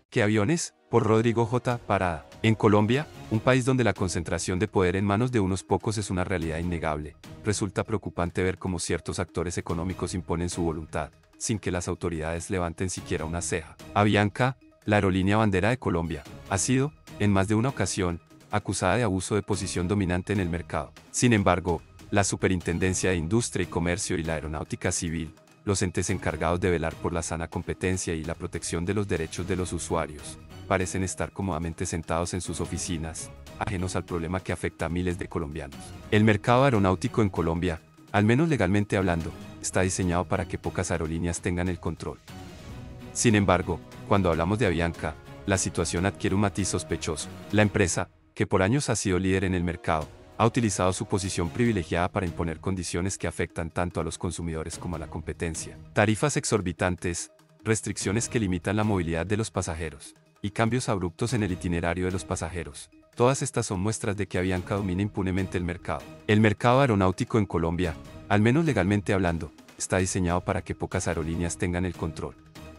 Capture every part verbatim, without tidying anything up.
¿Qué aviones? Por Rodrigo J. Parada. En Colombia, un país donde la concentración de poder en manos de unos pocos es una realidad innegable, resulta preocupante ver cómo ciertos actores económicos imponen su voluntad, sin que las autoridades levanten siquiera una ceja. Avianca, la aerolínea bandera de Colombia, ha sido, en más de una ocasión, acusada de abuso de posición dominante en el mercado. Sin embargo, la Superintendencia de Industria y Comercio y la Aeronáutica Civil, los entes encargados de velar por la sana competencia y la protección de los derechos de los usuarios, parecen estar cómodamente sentados en sus oficinas, ajenos al problema que afecta a miles de colombianos. El mercado aeronáutico en Colombia, al menos legalmente hablando, está diseñado para que pocas aerolíneas tengan el control. Sin embargo, cuando hablamos de Avianca, la situación adquiere un matiz sospechoso. La empresa, que por años ha sido líder en el mercado, ha utilizado su posición privilegiada para imponer condiciones que afectan tanto a los consumidores como a la competencia. Tarifas exorbitantes, restricciones que limitan la movilidad de los pasajeros, y cambios abruptos en el itinerario de los pasajeros. Todas estas son muestras de que Avianca domina impunemente el mercado. El mercado aeronáutico en Colombia, al menos legalmente hablando, está diseñado para que pocas aerolíneas tengan el control.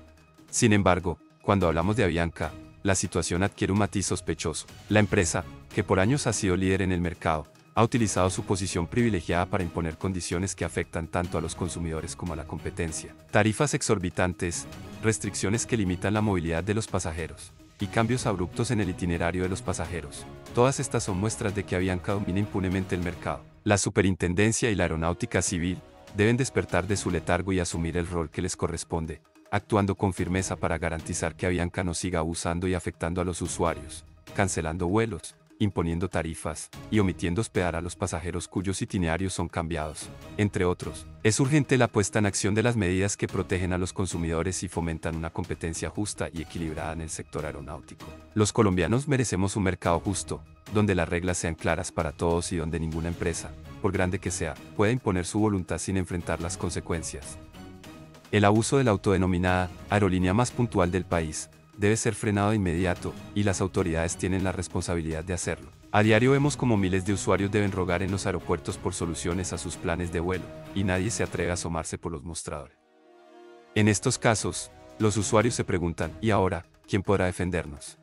Sin embargo, cuando hablamos de Avianca, la situación adquiere un matiz sospechoso. La empresa, que por años ha sido líder en el mercado, ha utilizado su posición privilegiada para imponer condiciones que afectan tanto a los consumidores como a la competencia. Tarifas exorbitantes, restricciones que limitan la movilidad de los pasajeros, y cambios abruptos en el itinerario de los pasajeros. Todas estas son muestras de que Avianca domina impunemente el mercado. La Superintendencia y la Aeronáutica Civil deben despertar de su letargo y asumir el rol que les corresponde, actuando con firmeza para garantizar que Avianca no siga abusando y afectando a los usuarios, cancelando vuelos, imponiendo tarifas y omitiendo hospedar a los pasajeros cuyos itinerarios son cambiados, entre otros. Es urgente la puesta en acción de las medidas que protegen a los consumidores y fomentan una competencia justa y equilibrada en el sector aeronáutico. Los colombianos merecemos un mercado justo, donde las reglas sean claras para todos y donde ninguna empresa, por grande que sea, pueda imponer su voluntad sin enfrentar las consecuencias. El abuso de la autodenominada aerolínea más puntual del país debe ser frenado de inmediato, y las autoridades tienen la responsabilidad de hacerlo. A diario vemos como miles de usuarios deben rogar en los aeropuertos por soluciones a sus planes de vuelo, y nadie se atreve a asomarse por los mostradores. En estos casos, los usuarios se preguntan, ¿y ahora, quién podrá defendernos?